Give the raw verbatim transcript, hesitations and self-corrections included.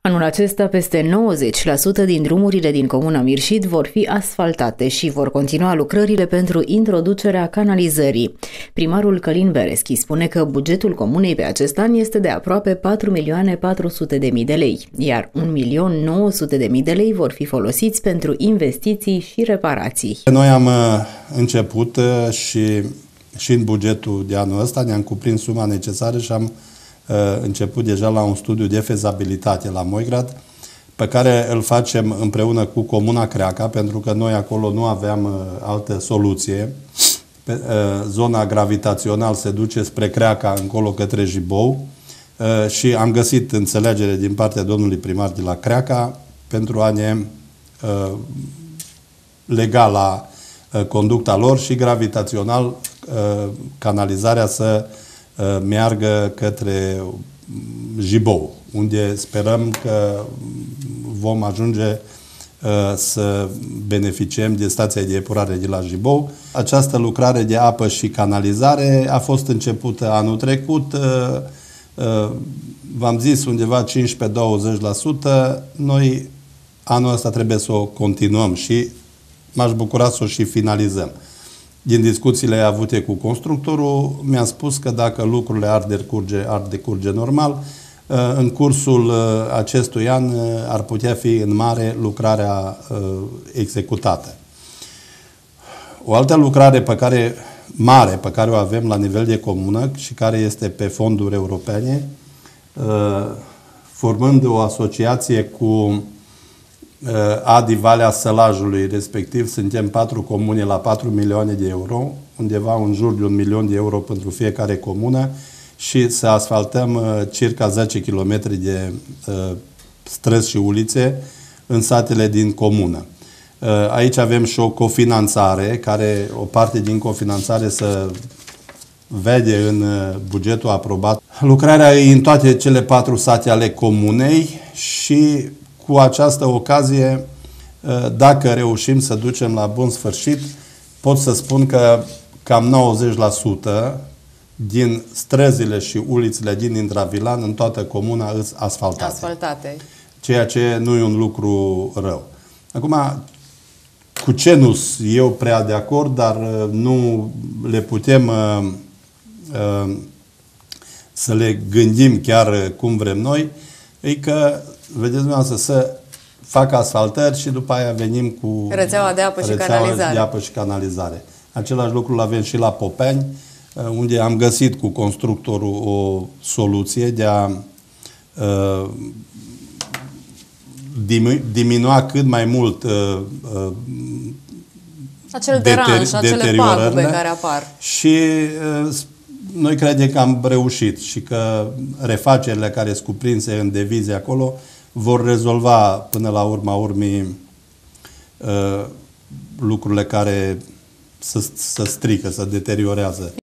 Anul acesta, peste nouăzeci la sută din drumurile din comuna Mirșid vor fi asfaltate și vor continua lucrările pentru introducerea canalizării. Primarul Călin Bereschi spune că bugetul comunei pe acest an este de aproape patru milioane patru sute de mii de lei, iar un milion nouă sute de mii de lei vor fi folosiți pentru investiții și reparații. Noi am început și, și în bugetul de anul ăsta ne-am cuprins suma necesară și am început deja la un studiu de fezabilitate la Moigrad, pe care îl facem împreună cu Comuna Creaca, pentru că noi acolo nu aveam altă soluție. Zona gravitațional se duce spre Creaca, încolo către Jibou, și am găsit înțelegere din partea domnului primar de la Creaca pentru a ne lega la conducta lor și gravitațional canalizarea să meargă către Jibou, unde sperăm că vom ajunge să beneficiem de stația de epurare de la Jibou. Această lucrare de apă și canalizare a fost începută anul trecut, v-am zis undeva cincisprezece douăzeci la sută. Noi anul ăsta trebuie să o continuăm și m-aș bucura să o și finalizăm. Din discuțiile avute cu constructorul, mi-a spus că dacă lucrurile ar decurge, ar decurge normal, în cursul acestui an ar putea fi în mare lucrarea executată. O altă lucrare pe care, mare pe care o avem la nivel de comună și care este pe fonduri europene, formând o asociație cu Adi Valea Sălajului, respectiv suntem patru comune la patru milioane de euro, undeva în jur de un milion de euro pentru fiecare comună, și să asfaltăm uh, circa zece kilometri de uh, străzi și ulițe în satele din comună. Uh, aici avem și o cofinanțare, care o parte din cofinanțare se vede în uh, bugetul aprobat. Lucrarea e în toate cele patru sate ale comunei și cu această ocazie, dacă reușim să ducem la bun sfârșit, pot să spun că cam nouăzeci la sută din străzile și ulițele din Intravilan în toată comuna sunt asfaltate. Asfaltate. Ceea ce nu e un lucru rău. Acum, cu ce nu sunt eu prea de acord, dar nu le putem uh, uh, să le gândim chiar cum vrem noi, e că, vedeți dumneavoastră, să facă asfaltări și după aia venim cu rețeaua de apă și canalizare. de apă și canalizare. Același lucru l avem și la Popeni, unde am găsit cu constructorul o soluție de a uh, diminua cât mai mult uh, acel deranj, acele pagube care apar. Și uh, noi credem că am reușit și că refacerile care sunt cuprinse în devize acolo vor rezolva până la urma urmii uh, lucrurile care se, se strică, se deteriorează.